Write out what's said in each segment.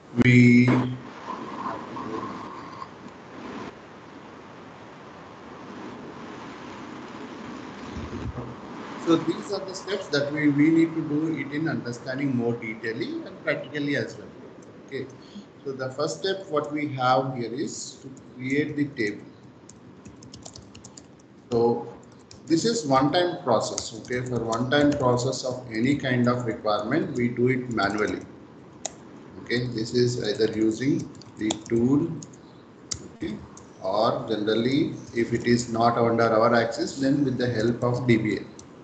we so these are the steps that we need to do it in understanding more detailing and practically as well. Okay. So the first step what we have here is to create the table. So this is one-time process. Okay. For one-time process of any kind of requirement, we do it manually. Okay. This is either using the tool, okay, or generally if it is not under our access, then with the help of DBA.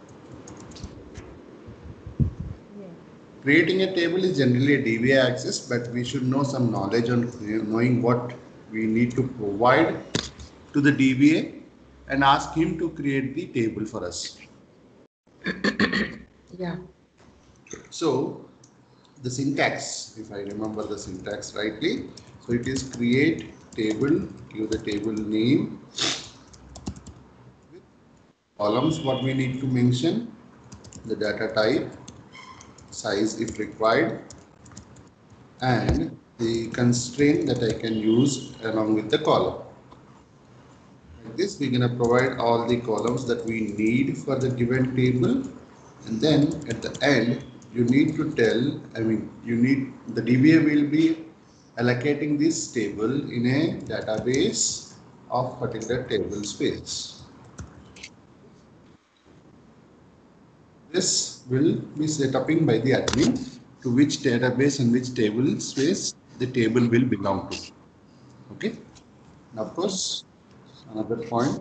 Creating a table is generally a DBA access, but we should know some knowledge on knowing what we need to provide to the DBA and ask him to create the table for us. Yeah. So the syntax, if I remember the syntax rightly, so it is create table, give the table name, columns what we need to mention, the data type, size if required, and the constraint that I can use along with the column. Like this, we're going to provide all the columns that we need for the given table, and then at the end you need to tell, the DBA will be allocating this table in a database of particular table space. This will be set up by the admin to which database and which table space the table will belong to. Okay. Now, of course, another point,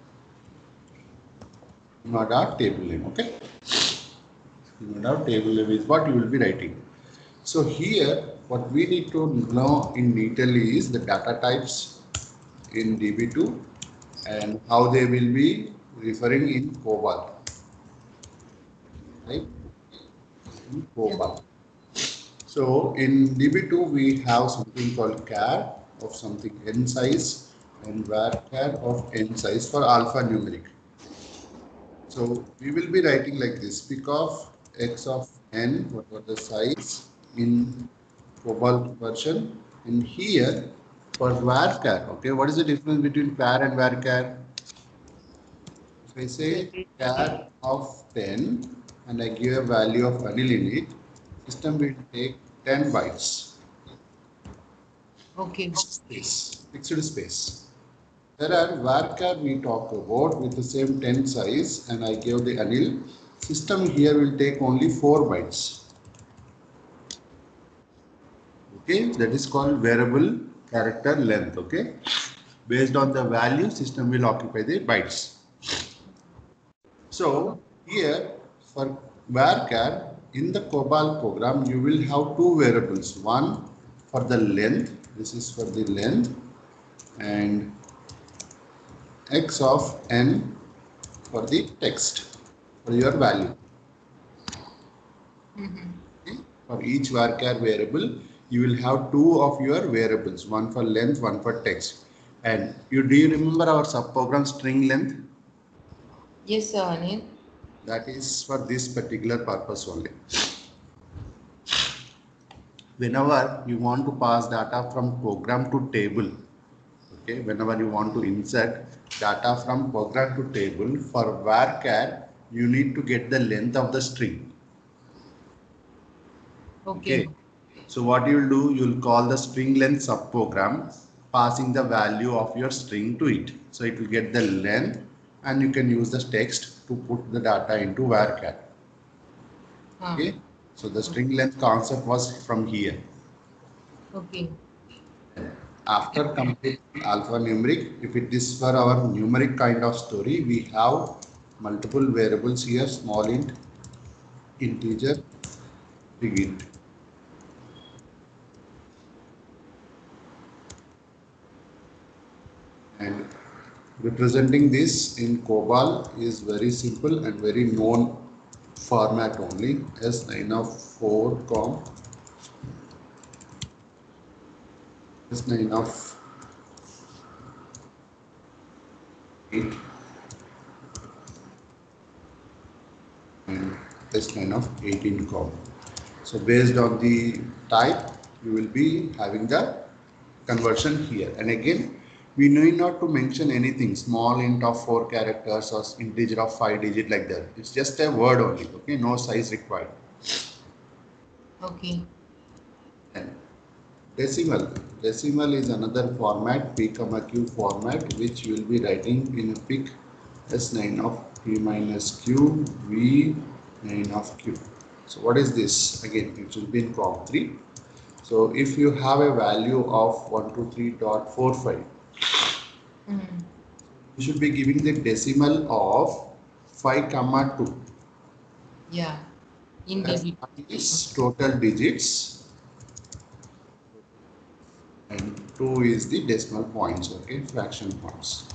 not our table name. Okay. Not table name is what you will be writing. So here, what we need to know in detail is the data types in DB2 and how they will be referring in COBOL. Right? In COBOL. So in DB2 we have something called char of something n size and varchar of n size for alphanumeric. So we will be writing like this: pick of x of n, what was the size in COBOL version, and here for varchar. Okay, what is the difference between var and varchar? If I say char of 10 and I give a value of Anil in it, system will take 10 bytes. Okay. Fixed space. Whereas varchar we talk about with the same 10 size and I give the Anil, system here will take only 4 bytes. Okay, that is called variable character length. Okay, based on the value, system will occupy the bytes. So here for varchar in the COBOL program, you will have two variables. One for the length, this is for the length, and x of n for the text for your value. Okay? For each varchar variable, you will have two of your variables, one for length, one for text. And do you remember our subprogram string length? Yes, sir, Anil. That is for this particular purpose only. Whenever you want to pass data from program to table, okay, whenever you want to insert data from program to table, for varchar, you need to get the length of the string. Okay. So what you will do, you will call the string length subprogram, passing the value of your string to it. So it will get the length and you can use the text to put the data into varchar. Okay. So the string length concept was from here. Okay. After complete alphanumeric, if it is for our numeric kind of story, we have multiple variables here: small int, integer, big int. And representing this in COBOL is very simple and very known format only. S9 of 4 com, S9 of 8, and S9 of 18 com. So based on the type, you will be having the conversion here. And again, we need not to mention anything small int of 4 characters or integer of 5 digit like that. It's just a word only. Okay, no size required. Okay. And decimal. Decimal is another format, p comma q format, which you will be writing in a pic s9 of p minus q v 9 of q. So what is this? Again, it will be in prompt 3. So if you have a value of 123.45, you should be giving the decimal of 5 comma 2. Yeah. In As DB. is total digits and 2 is the decimal points, okay, fraction points.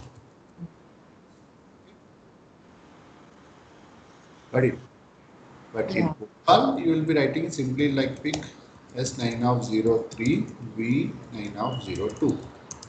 Got it? But in Yeah. Copal, you will be writing simply like pick S9 of 03, V9 of 02.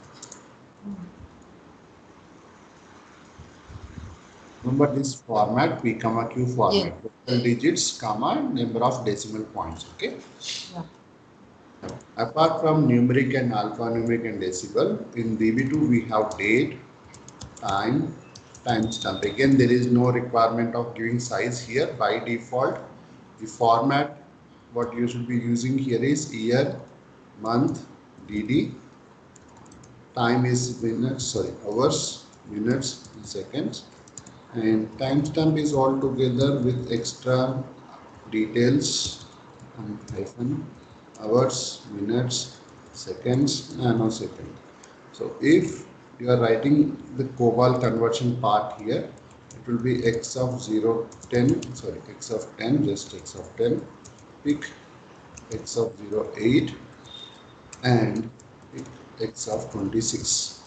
Remember this format, P comma Q Yes. format, total digits, comma, number of decimal points, okay? Yeah. Apart from numeric and alphanumeric and decimal, in DB2 we have date, time, timestamp. Again, there is no requirement of giving size here. By default, the format what you should be using here is year, month, DD. Time is minutes, sorry, hours, minutes, and seconds. And timestamp is all together with extra details and hyphen, hours, minutes, seconds, nanosecond. So if you are writing the COBOL conversion part here, it will be x of 0, 10, sorry, x of 10, just x of 10, pick x of 0, 8, and pick x of 26.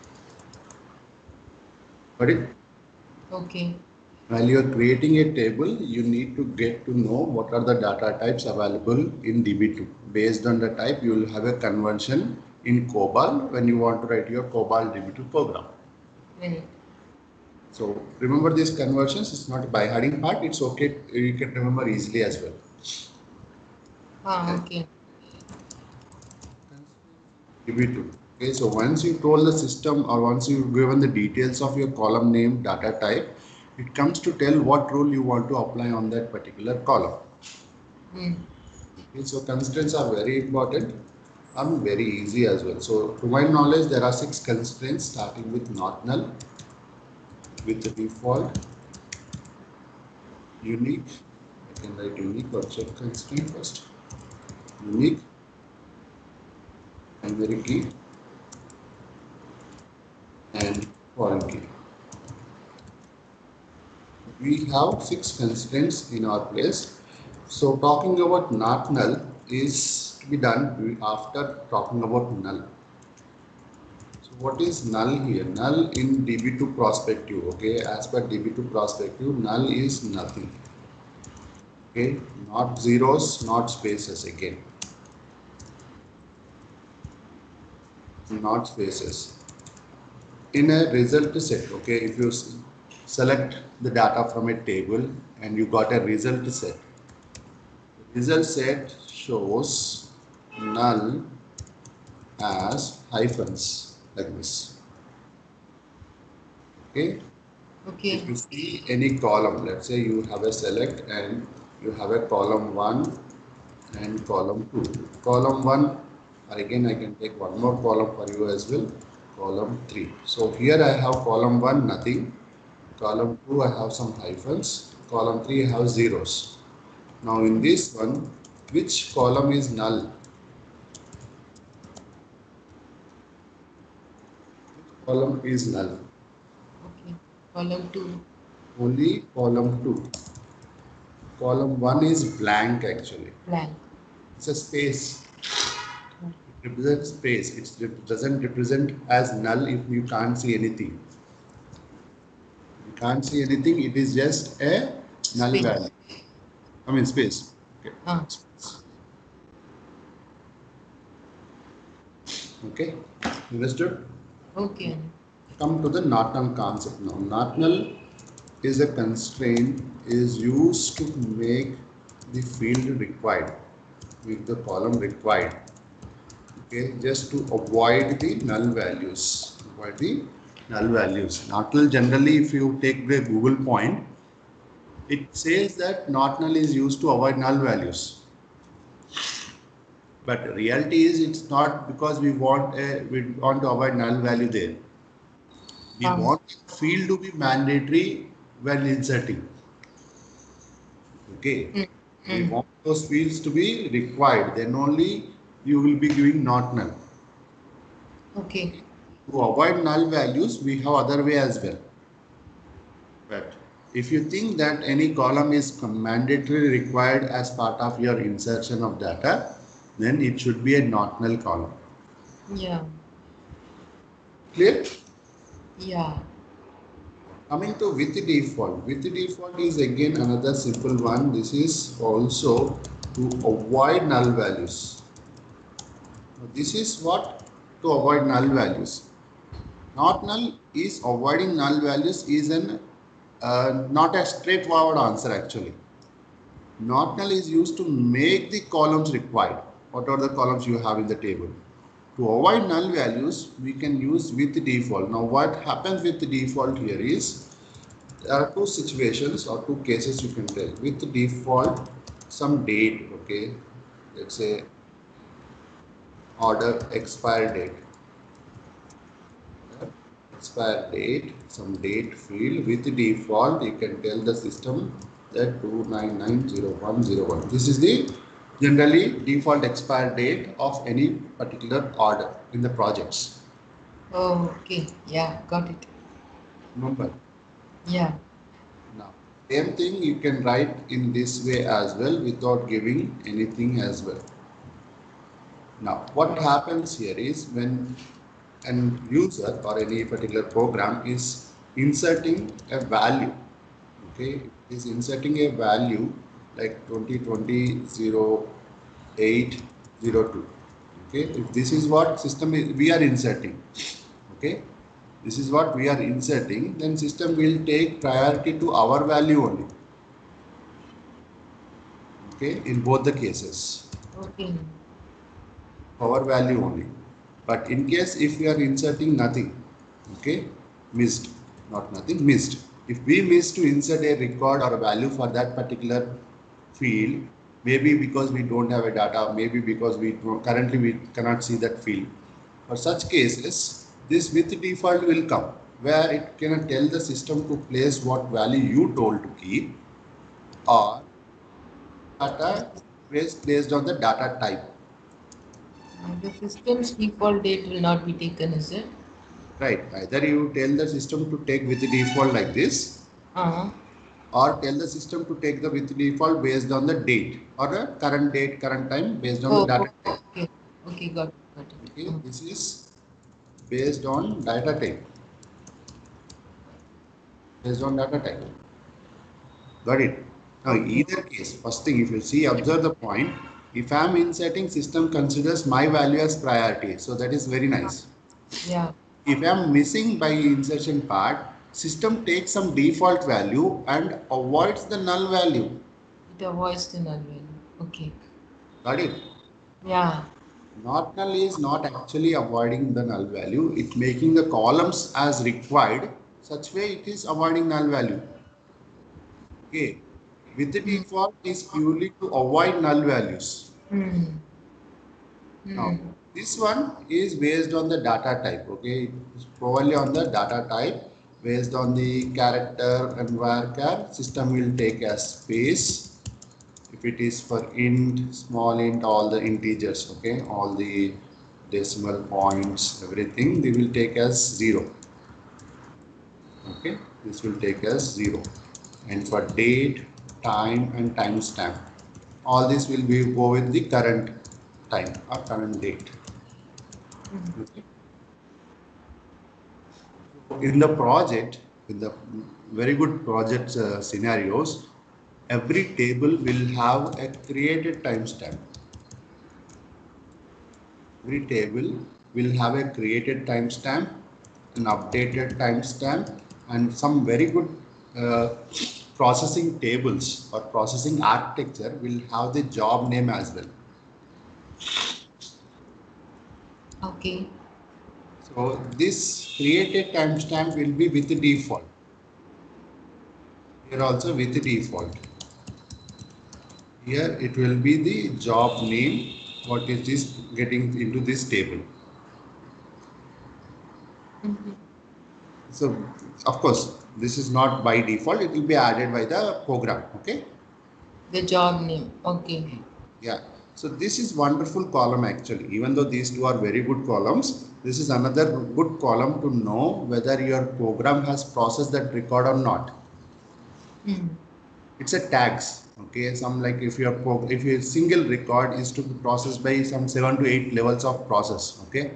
Got it? Okay. While you are creating a table, you need to get to know what are the data types available in DB2. Based on the type, you will have a conversion in COBOL when you want to write your COBOL DB2 program. Right. So remember these conversions, it's not a by heading part, it's okay, you can remember easily as well. Okay. DB2. Okay, so once you told the system or once you've given the details of your column name, data type, it comes to tell what rule you want to apply on that particular column. Okay, so constraints are very important and very easy as well. So to my knowledge, there are 6 constraints starting with not null, with the default, unique. I can write unique or check constraint first. Unique, primary key, and foreign key. We have 6 constraints in our place. So talking about not null is to be done after talking about null. So what is null here? Null in DB2 prospective, okay, as per DB2 prospective, null is nothing. Okay, not zeros, not spaces again. Not spaces. In a result set, okay, if you select the data from a table and you got a result set, the result set shows null as hyphens like this. Okay. Okay. If you see any column, let's say you have a select and you have a column 1 and column 2. Column 1, or again I can take one more column for you as well, column 3. So here I have column 1 nothing, column 2 I have some hyphens, column 3 I have zeros. Now in this one, which column is null? Which column is null? Okay. Column 2. Only column 2. Column 1 is blank actually. Blank. It's a space. It represents space. It doesn't represent as null if you can't see anything. You can't see anything. It is just a null Space. value. I mean space. Okay. Space. Okay. Understood? Okay. Come to the not null concept now. Not null is a constraint is used to make the field required, make the column required. Okay, just to avoid the null values. Avoid the null values. Not null, generally, if you take the Google point, it says that not null is used to avoid null values. But reality is it's not, because we want to avoid null value there. We want field to be mandatory when inserting. Okay. Mm. We Mm. want those fields to be required. Then only you will be giving not null. Okay. To avoid null values, we have other way as well. But if you think that any column is mandatorily required as part of your insertion of data, then it should be a not null column. Yeah. Clear? Yeah. Coming to with default. With default is again another simple one. This is also to avoid null values. Now, this is what to avoid null values. Not null is avoiding null values is an not a straightforward answer actually. Not null is used to make the columns required. What are the columns you have in the table? To avoid null values, we can use with default. Now, what happens with the default here is there are two situations or two cases you can tell. With default, some date, okay, let's say order expire date. Expire date, some date field with default, you can tell the system that 2990101. This is the generally default expire date of any particular order in the projects. Oh, okay. Yeah, got it. Remember? Yeah. Now, same thing you can write in this way as well without giving anything as well. Now, what happens here is when an user or any particular program is inserting a value, okay, is inserting a value like 2020-08-02, okay, if this is what system is, we are inserting, okay, this is what we are inserting, then system will take priority to our value only, okay, in both the cases. Okay. Our value only. But in case if we are inserting nothing, okay, missed, not nothing, missed. If we miss to insert a record or a value for that particular field, maybe because we don't have a data, maybe because currently we cannot see that field. For such cases, this with default will come, where it can tell the system to place what value you told to keep, or data based on the data type. The system's default date will not be taken, is it? Right. Either you tell the system to take with the default like this, Uh-huh. or tell the system to take the with default based on the date or the current date, current time based on the Oh, data type. okay. Okay, got it. Got it. Okay, this is based on data type. Based on data type. Got it? Now, Okay. either case, first thing, if you see, observe the point. If I am inserting, system considers my value as priority. So that is very nice. Yeah. If I am missing by insertion part, system takes some default value and avoids the null value. It avoids the null value. Okay. Got it? Yeah. Not null is not actually avoiding the null value. It's making the columns as required. Such way it is avoiding null value. Okay. With the Mm. default is purely to avoid null values. Mm. Now, Mm. this one is based on the data type. Okay. It's probably on the data type. Based on the character and varchar, system will take as space. If it is for int, small int, all the integers, okay, all the decimal points, everything, they will take as 0. Okay, this will take as 0. And for date, time, and timestamp, all this will be go with the current time or current date. Mm. Okay. In the project, in the very good project scenarios, every table will have a created timestamp. Every table will have a created timestamp, an updated timestamp, and some very good uh, processing tables or processing architecture will have the job name as well. Okay. So this created timestamp will be with the default. Here also with the default. Here it will be the job name. What is this getting into this table? So of course, this is not by default. It will be added by the program. Okay. The job name. Okay. Yeah. So this is wonderful column actually. Even though these two are very good columns, this is another good column to know whether your program has processed that record or not. It's a tags. Okay. Some like if your single record is to be processed by some 7 to 8 levels of process. Okay.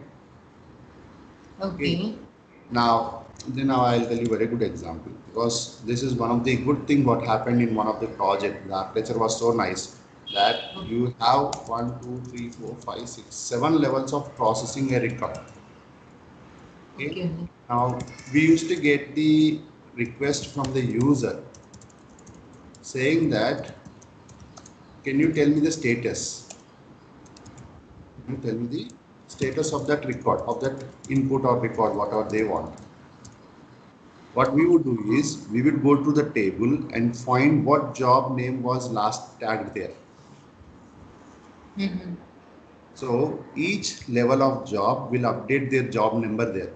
Okay. Now, I'll tell you a very good example because this is one of the good thing what happened in one of the project. The architecture was so nice that you have 1, 2, 3, 4, 5, 6, 7 levels of processing a record. Okay. Now, we used to get the request from the user saying that, can you tell me the status? Can you tell me the status of that record, of that input or record, whatever they want? What we would do is we would go to the table and find what job name was last tagged there. So each level of job will update their job number there.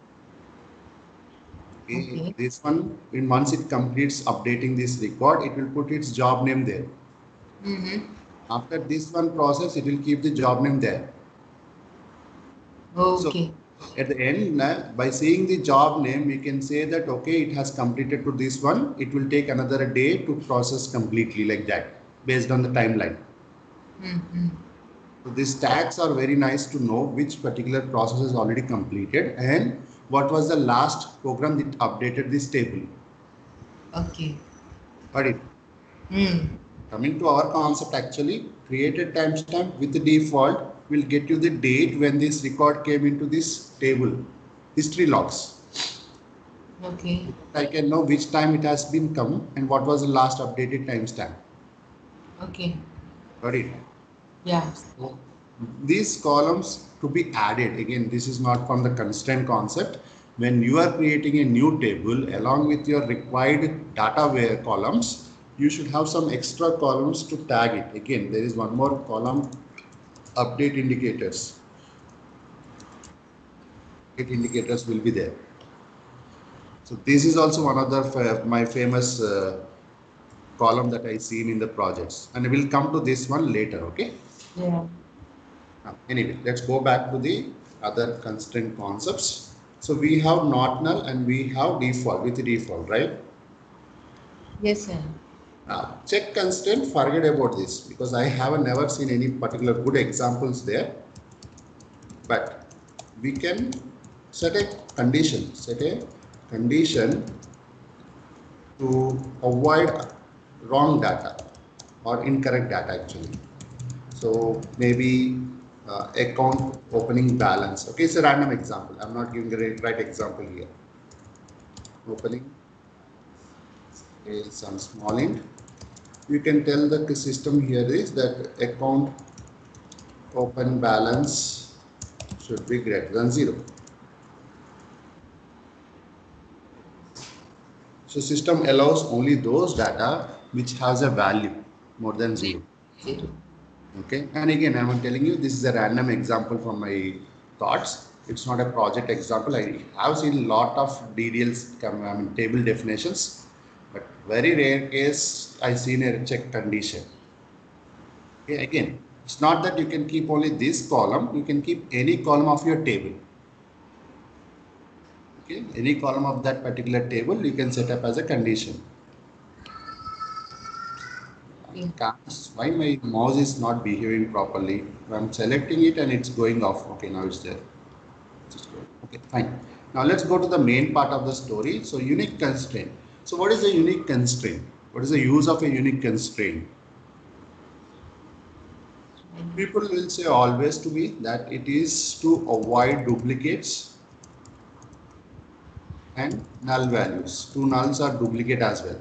Okay. This one, once it completes updating this record, it will put its job name there. After this one process, it will keep the job name there. Okay. So at the end, by seeing the job name, we can say that, okay, it has completed to this one. It will take another day to process completely like that, based on the timeline. So these tags are very nice to know which particular process is already completed and what was the last program that updated this table. Okay. Got it? Coming to our concept, actually, created timestamp with the default will get you the date when this record came into this table, history logs. Okay. I can know which time it has been come and what was the last updated timestamp. Okay. Got it? Yeah. So these columns to be added, again, this is not from the constraint concept. When you are creating a new table along with your required data columns, you should have some extra columns to tag it. Again, there is one more column, update indicators. Update indicators will be there. So this is also one of the my famous column that I seen in the projects, and we will come to this one later. Okay. Yeah. Anyway, let's go back to the other constraint concepts. So we have not null and we have default with default, right? Yes, sir. Now, check constraint, forget about this because I have never seen any particular good examples there. But we can set a condition to avoid wrong data or incorrect data actually. So maybe account opening balance. Okay, it's a random example. I'm not giving the right example here. Opening is some small int. You can tell that the system here is that account open balance should be greater than 0. So system allows only those data which has a value more than 0. Okay, and again I'm telling you this is a random example from my thoughts. It's not a project example. I have seen a lot of DDLs table definitions, but very rare case I seen a check condition. Okay, again, it's not that you can keep only this column, you can keep any column of your table. Okay, any column of that particular table you can set up as a condition. Why my mouse is not behaving properly? I'm selecting it and it's going off. Okay, now it's there. Okay, fine. Now let's go to the main part of the story. So unique constraint. So what is a unique constraint? What is the use of a unique constraint? People will say always to me that it is to avoid duplicates and null values. Two nulls are duplicate as well.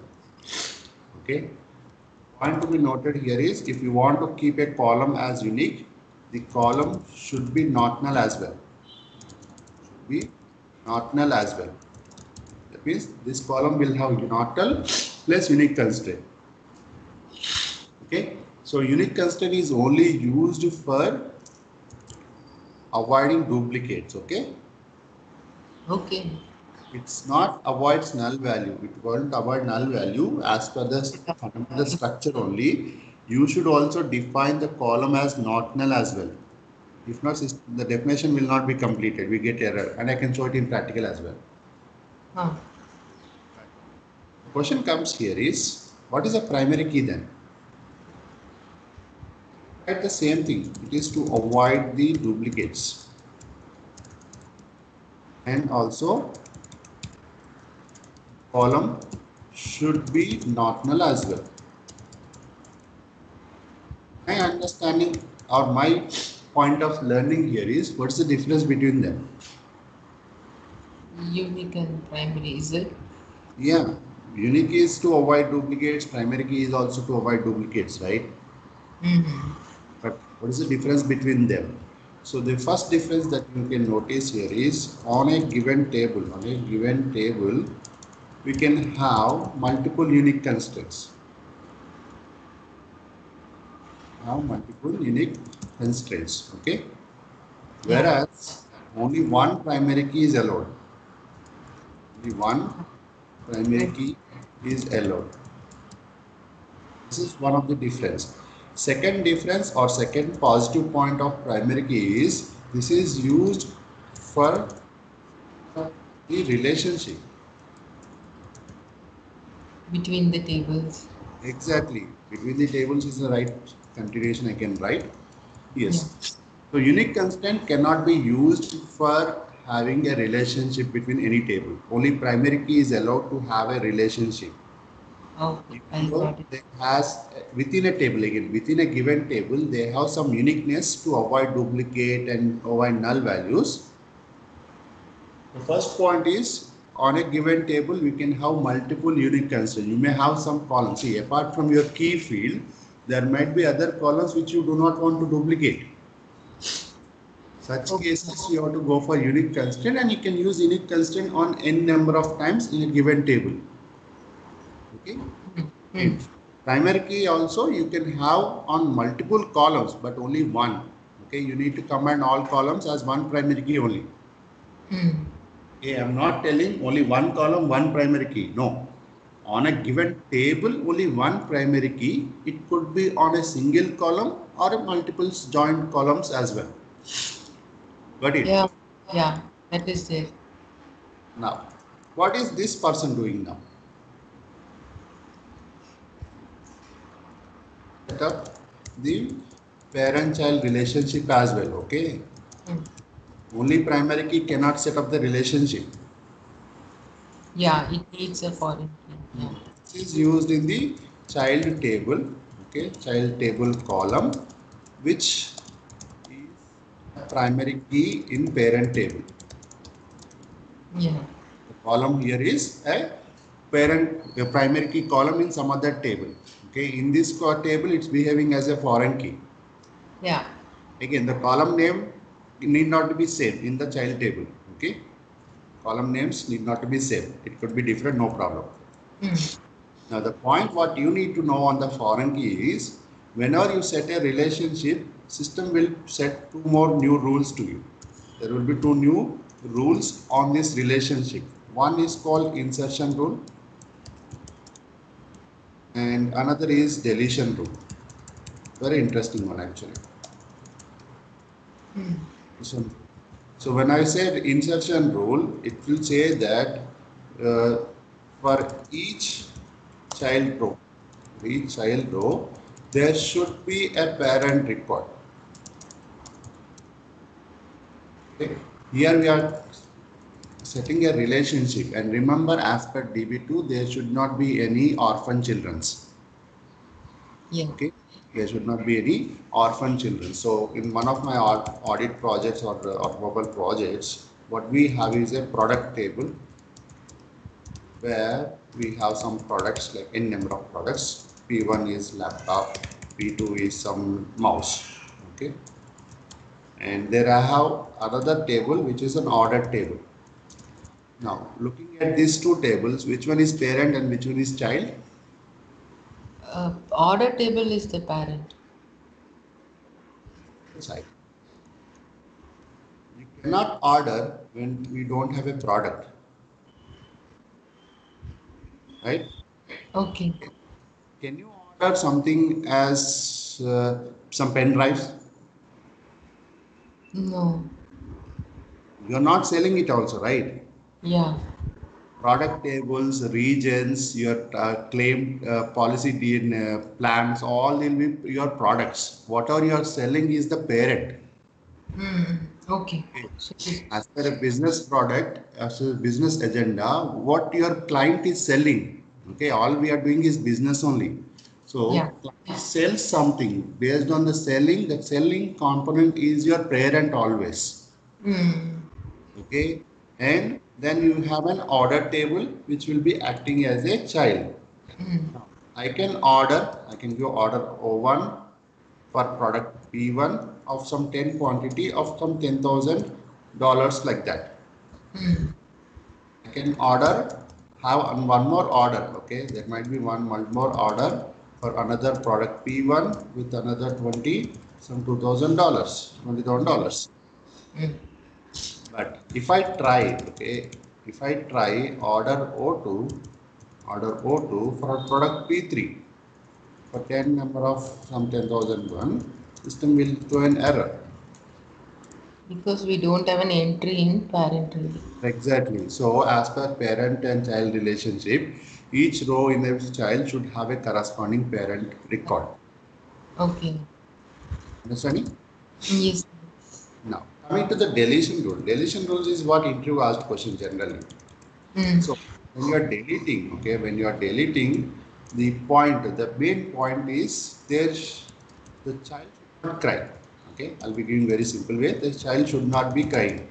Okay. Point to be noted here is if you want to keep a column as unique, the column should be not null as well. Should be not null as well. That means this column will have not null plus unique constraint. Okay. So unique constraint is only used for avoiding duplicates. Okay. Okay. It's not avoids null value. It won't avoid null value as per the fundamental structure only. You should also define the column as not null as well. If not, the definition will not be completed. We get error, and I can show it in practical as well. Huh. The question comes here is, what is a primary key then? At the same thing, it is to avoid the duplicates, and also column should be not null as well. My understanding or my point of learning here is, what's the difference between them? Unique and primary, is it? Yeah, unique is to avoid duplicates, primary key is also to avoid duplicates, right? Mm-hmm. But what is the difference between them? So the first difference that you can notice here is on a given table, we can have multiple unique constraints. Okay? Whereas only one primary key is allowed. Only one primary key is allowed. This is one of the difference. Second difference or second positive point of primary key is this is used for the relationship. Between the tables. Exactly. Between the tables is the right continuation I can write. Yes. Yeah. So unique constraint cannot be used for having a relationship between any table. Only primary key is allowed to have a relationship. Okay, I got it. They has within a table again, within a given table, they have some uniqueness to avoid duplicate and avoid null values. The first point is on a given table, we can have multiple unique constraints. You may have some columns. See, apart from your key field, there might be other columns which you do not want to duplicate. Such cases, you have to go for unique constraint, and you can use unique constraint on n number of times in a given table. Okay. Primary key also you can have on multiple columns, but only one. Okay, you need to command all columns as one primary key only. Okay, I'm not telling only one column, one primary key. No. On a given table, only one primary key. It could be on a single column or multiple joint columns as well. Got it? Yeah, that is it. Now, what is this person doing now? Set up the parent-child relationship as well, okay? Only primary key cannot set up the relationship. Yeah, it needs a foreign key. Yeah. This is used in the child table, okay? Child table column, which is a primary key in parent table. Yeah. The column here is a primary key column in some other table. Okay, in this table, it's behaving as a foreign key. Yeah. Again, the column name need not to be same in the child table. Okay, column names need not to be same. It could be different, no problem. Now, the point what you need to know on the foreign key is whenever you set a relationship, system will set two more new rules to you. There will be two new rules on this relationship. One is called insertion rule and another is deletion rule. Very interesting one actually. So when I said insertion rule, it will say that for each child row, there should be a parent record. Okay. Here we are setting a relationship, and remember, as per DB2, there should not be any orphan childrens. Yeah. Okay, there should not be any orphan children. So in one of my audit projects or automobile projects, what we have is a product table where we have some products like n number of products. P1 is laptop, P2 is some mouse. Okay, And there I have another table which is an ordered table. Now, looking at these two tables, which one is parent and which one is child? Order table is the parent. Child. You cannot order when we don't have a product, right? Okay. Can you order something as some pen drives? No. You're not selling it also, right? Yeah. Product tables, regions, your claim policy plans, all will be your products. Whatever you are selling is the parent. Hmm. Okay. Okay. So this. As per a business product, as a business agenda, what your client is selling. Okay, all we are doing is business only. Yeah. So client sells something based on the selling. The selling component is your parent always. Hmm. Okay, and then you have an order table which will be acting as a child. Hmm. Now, I can give order O1 for product P1 of some 10 quantity of some $10,000 like that. Hmm. I can have one more order. Okay, there might be one more order for another product P1 with another 20, some $2,000, $20,000. Hmm. But if I try, okay, if I try order O2 for product P3 for 10 number of some 10,001, system will throw an error. Because we don't have an entry in parent really. Exactly. So as per parent and child relationship, each row in the child should have a corresponding parent record. Okay. Understanding? Yes. Now, coming to the deletion rule. Deletion rules is what interview asked question generally. Hmm. So when you are deleting, okay, when you are deleting, the main point is the child should not cry. Okay, I'll be giving very simple way. The child should not be crying.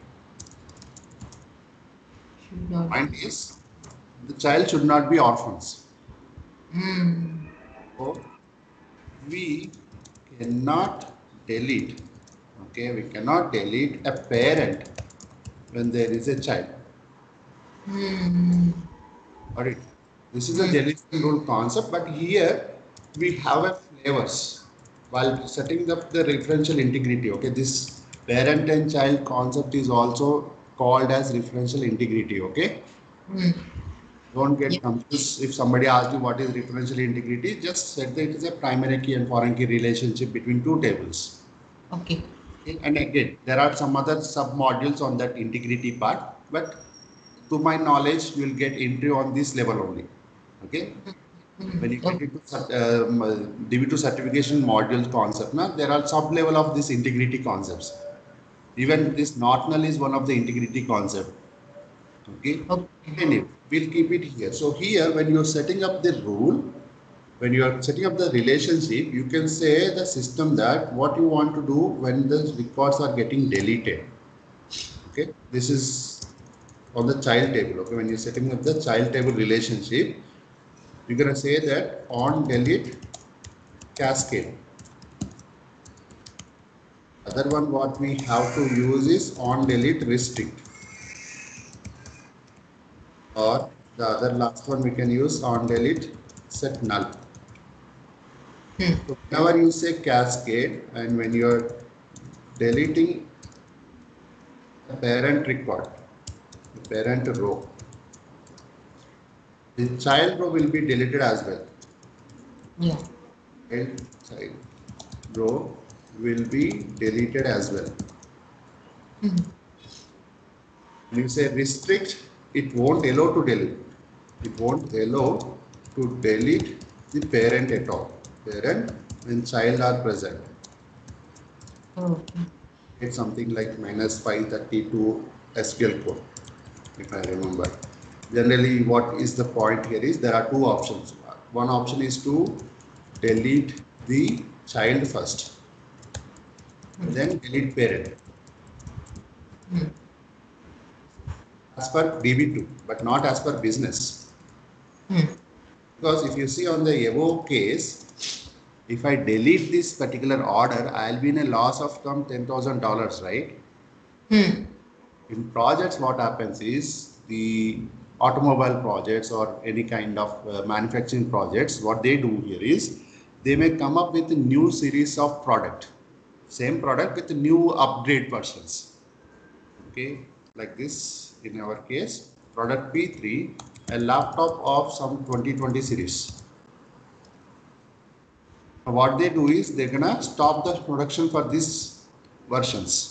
Should not Point be. is the child should not be orphans. Hmm. So we cannot delete. Okay, we cannot delete a parent when there is a child. Hmm. Got it? This is a Hmm. deletion rule concept, but here we have a flavors while setting up the referential integrity. Okay, this parent and child concept is also called as referential integrity. Okay, Hmm. don't Yeah. get confused if somebody asks you what is referential integrity. Just set that it is a primary key and foreign key relationship between two tables. Okay. Okay? And again, there are some other sub modules on that integrity part, but to my knowledge, you will get entry on this level only. Okay. Hmm. When you get Okay. into DB2 certification module concept, now there are sub level of this integrity concepts. Even this not null is one of the integrity concept. Okay. Okay. Anyway, we'll keep it here. So here, when you're setting up the rule, when you are setting up the relationship, you can say the system that what you want to do when the records are getting deleted. Okay. This is on the child table. Okay. When you're setting up the child table relationship, you're going to say that on delete cascade. Other one what we have to use is on delete restrict, or the other last one we can use on delete set null. Hmm. So whenever you say cascade and when you're deleting the parent record, the parent row, the child row will be deleted as well. Yeah. Child row will be deleted as well. Hmm. When you say restrict, it won't allow to delete. It won't allow to delete the parent at all. Parent and child are present. Okay. It's something like minus 532 SQL code, if I remember. Generally, what is the point here is there are two options. One option is to delete the child first, then delete parent. Hmm. As per DB2, but not as per business. Hmm. Because if you see on the above case, If I delete this particular order, I'll be in a loss of some $10,000, right? In projects, what happens is the automobile projects or any kind of manufacturing projects, what they do here is they may come up with a new series of product, same product with new upgrade versions. Okay, like this in our case, product P3, a laptop of some 2020 series. What they do is they're gonna stop the production for these versions.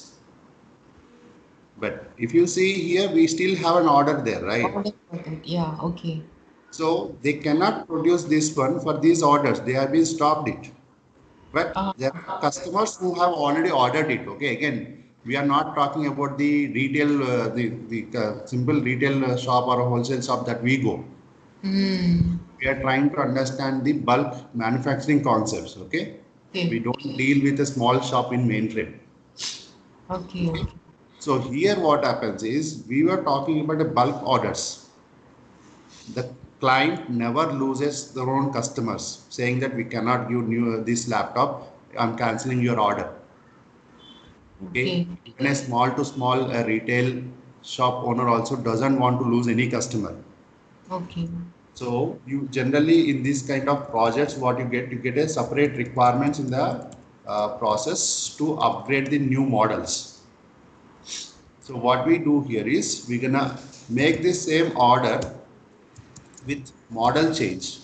But if you see here, we still have an order there, right? Order for that. Yeah, okay. So they cannot produce this one for these orders. They have been stopped it. But there are customers who have already ordered it. Okay, again, we are not talking about the retail, the simple retail shop or a wholesale shop that we go. We are trying to understand the bulk manufacturing concepts. Okay, we don't deal with a small shop in mainframe. Okay. So here what happens is we were talking about the bulk orders. The client never loses their own customers saying that we cannot give this laptop, I'm canceling your order. Okay. Even a small to small retail shop owner also doesn't want to lose any customer. Okay. So you generally in this kind of projects, what you get a separate requirements in the process to upgrade the new models. So what we do here is we're gonna make the same order with model change.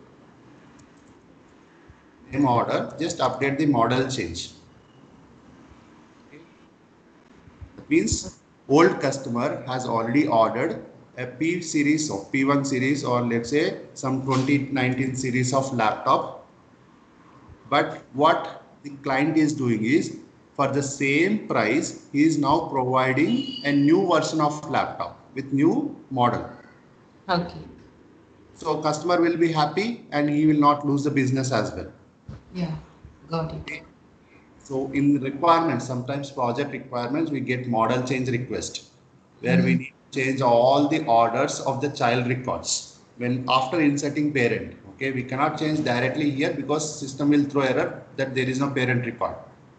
Same order, just update the model change. Okay. That means old customer has already ordered a P series or P1 series or let's say some 2019 series of laptop. But what the client is doing is for the same price, he is now providing a new version of laptop with new model. Okay. So customer will be happy and he will not lose the business as well. Yeah, got it. So in requirements, sometimes project requirements, we get model change request where we need to change all the orders of the child records when after inserting parent. Okay, we cannot change directly here because system will throw error that there is no parent record.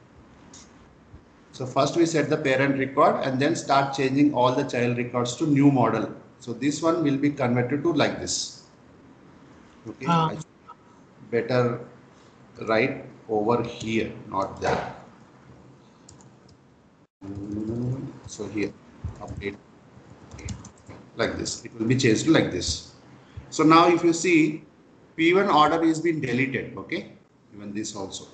So first we set the parent record and then start changing all the child records to new model. So this one will be converted to like this. Okay, I better write over here, not there. So here, update like this. It will be changed to like this. So now if you see, P1 order is been deleted. Okay, even this also.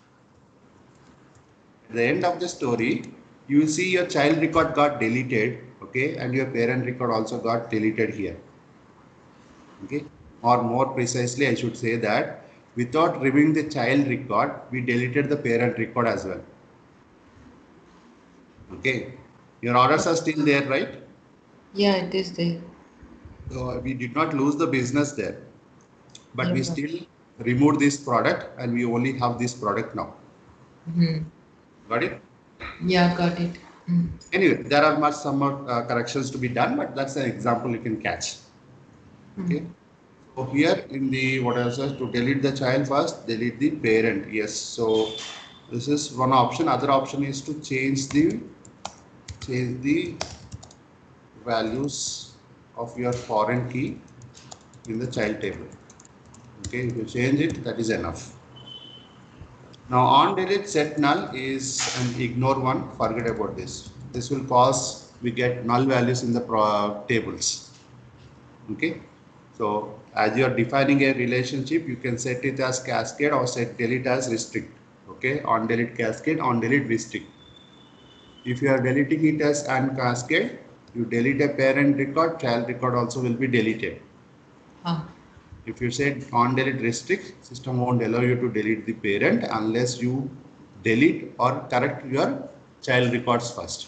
At the end of the story, you will see your child record got deleted. Okay, and your parent record also got deleted here. Okay, or more precisely, I should say that without removing the child record, we deleted the parent record as well. Okay, your orders are still there, right? Yeah, it is there. So we did not lose the business there, but we still removed this product and we only have this product now. Got it? Yeah, got it. Anyway, there are much some more corrections to be done, but that's an example you can catch. Okay. So here in the what else to delete the child first, delete the parent. Yes. So this is one option. Other option is to change the values of your foreign key in the child table. Okay, if you change it, that is enough. Now on delete set null is an ignore one, forget about this. This will cause we get null values in the tables. Okay, so as you are defining a relationship, you can set it as cascade or set delete as restrict. Okay, on delete cascade, on delete restrict. If you are deleting it as and cascade, you delete a parent record, child record also will be deleted. If you said on delete restrict, system won't allow you to delete the parent unless you delete or correct your child records first.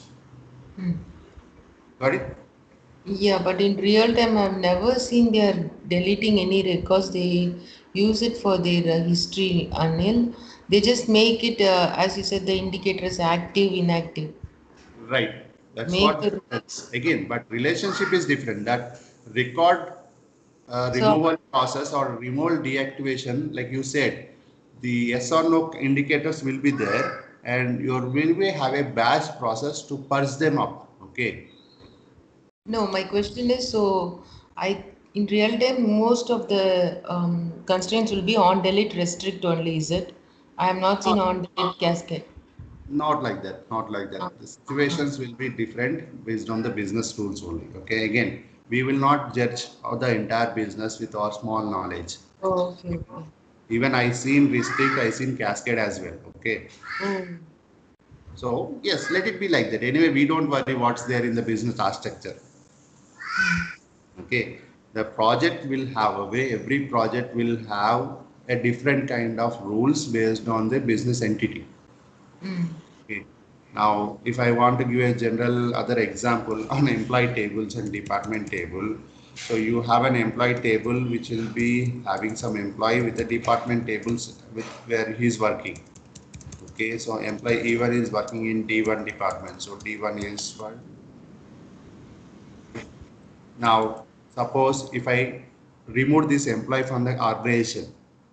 Got it? Yeah, but in real time, I've never seen they are deleting any records. They use it for their history, Anil. They just make it, as you said, the indicator is active, inactive. Right. That's what again, but relationship is different. That record removal process or removal deactivation, like you said, the yes or no indicators will be there, and you will be have a batch process to purge them up. Okay. No, my question is, so I in real time most of the constraints will be on delete restrict only, is it? I have not seen on delete cascade. Not like that, not like Uh, that. The situations will be different based on the business rules only. Okay, again, we will not judge the entire business with our small knowledge. okay, okay. Even I seen restrict, I seen cascade as well. Okay, Oh, so yes, let it be like that. Anyway, we don't worry what's there in the business architecture. Okay, the project will have a way. Every project will have a different kind of rules based on the business entity. mm, Okay. Now, if I want to give a general other example on employee tables and department table, so you have an employee table which will be having some employee with the department tables with where he's working. Okay, so employee E1 is working in D1 department. So D1 is what? Now, suppose if I remove this employee from the organization,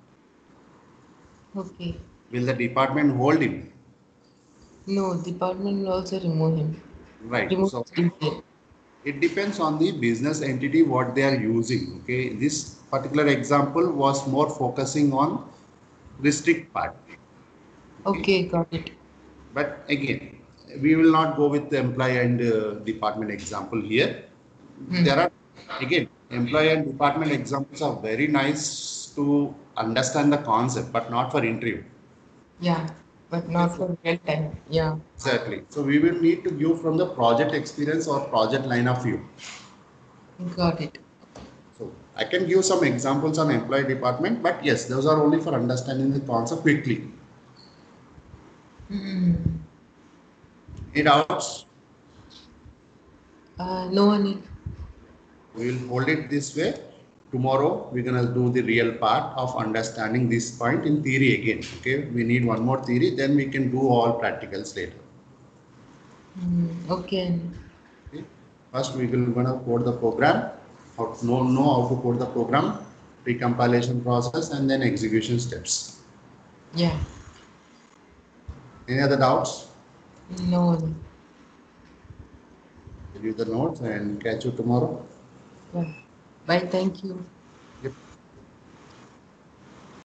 okay. will the department hold him? No, department will also remove him. Right. Remove So the detail. it depends on the business entity what they are using. Okay, this particular example was more focusing on restrict part. Okay, Okay, got it. but again, we will not go with the employee and department example here. Hmm. There are again employee and department examples are very nice to understand the concept, but not for interview. Yeah, but Okay, not so for real time. Yeah, exactly. So we will need to give from the project experience or project line of view. got it. So I can give some examples on employee department, but yes, those are only for understanding the concept quickly. Hmm. Any doubts? No, Anil. We will hold it this way. Tomorrow we're gonna do the real part of understanding this point in theory again. Okay, we need one more theory, then we can do all practicals later. Okay, Anil. Okay. First we will gonna code the program, how to know how to code the program, pre-compilation process, and then execution steps. Yeah, Any other doubts? no, Anil. Review the notes and catch you tomorrow. Yeah. Bye, thank you.